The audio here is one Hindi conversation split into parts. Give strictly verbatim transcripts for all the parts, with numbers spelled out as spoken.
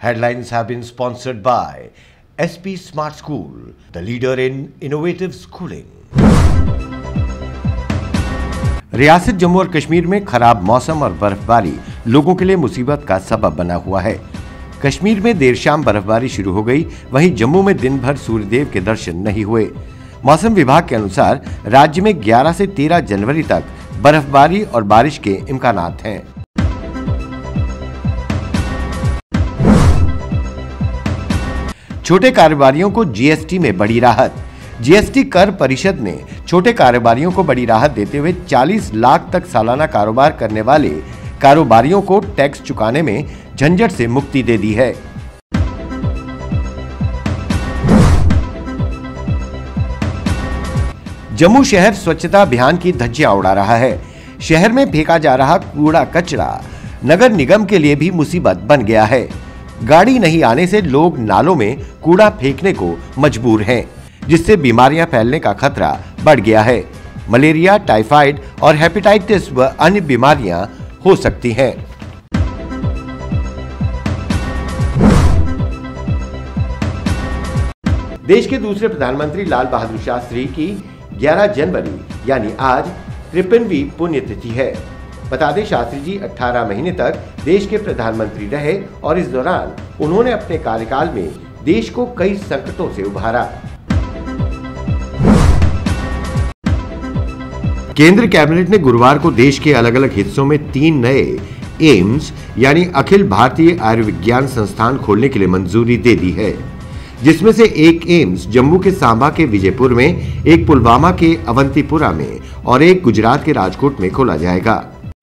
Headlines have been sponsored by S P Smart School, the leader in innovative schooling. रियासत जम्मू और कश्मीर में खराब मौसम और बर्फबारी लोगों के लिए मुसीबत का सबब बना हुआ है। कश्मीर में देर शाम बर्फबारी शुरू हो गई, वहीं जम्मू में दिन भर सूर्यदेव के दर्शन नहीं हुए। मौसम विभाग के अनुसार राज्य में ग्यारह से तेरह जनवरी तक बर्फबारी और बारिश के इम्कानात हैं। छोटे कारोबारियों को जीएसटी में बड़ी राहत। जीएसटी कर परिषद ने छोटे कारोबारियों को बड़ी राहत देते हुए चालीस लाख तक सालाना कारोबार करने वाले कारोबारियों को टैक्स चुकाने में झंझट से मुक्ति दे दी है। जम्मू शहर स्वच्छता अभियान की धज्जियां उड़ा रहा है। शहर में फेंका जा रहा कूड़ा कचरा नगर निगम के लिए भी मुसीबत बन गया है। गाड़ी नहीं आने से लोग नालों में कूड़ा फेंकने को मजबूर हैं, जिससे बीमारियां फैलने का खतरा बढ़ गया है। मलेरिया, टाइफाइड और हेपेटाइटिस व अन्य बीमारियां हो सकती हैं। देश के दूसरे प्रधानमंत्री लाल बहादुर शास्त्री की ग्यारह जनवरी यानी आज तिरपनवीं पुण्यतिथि है। बता दें, शास्त्री जी अठारह महीने तक देश के प्रधानमंत्री रहे और इस दौरान उन्होंने अपने कार्यकाल में देश को कई संकटों से उभारा। केंद्र कैबिनेट ने गुरुवार को देश के अलग अलग हिस्सों में तीन नए एम्स यानी अखिल भारतीय आयुर्विज्ञान संस्थान खोलने के लिए मंजूरी दे दी है, जिसमें से एक एम्स जम्मू के सांबा के विजयपुर में, एक पुलवामा के अवंतीपुरा में और एक गुजरात के राजकोट में खोला जाएगा।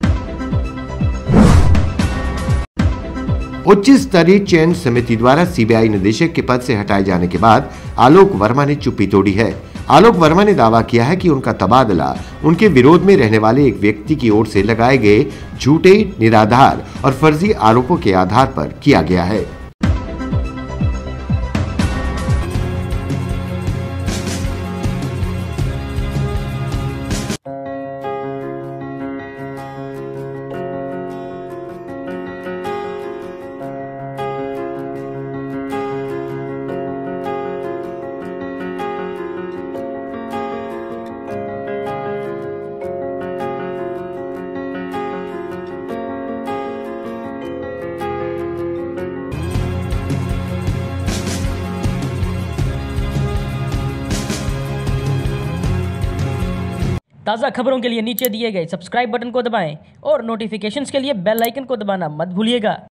उच्च स्तरीय चयन समिति द्वारा सीबीआई निदेशक के पद से हटाए जाने के बाद आलोक वर्मा ने चुप्पी तोड़ी है। आलोक वर्मा ने दावा किया है कि उनका तबादला उनके विरोध में रहने वाले एक व्यक्ति की ओर से लगाए गए झूठे, निराधार और फर्जी आरोपों के आधार पर किया गया है। ताज़ा खबरों के लिए नीचे दिए गए सब्सक्राइब बटन को दबाएं और नोटिफिकेशंस के लिए बेल आइकन को दबाना मत भूलिएगा।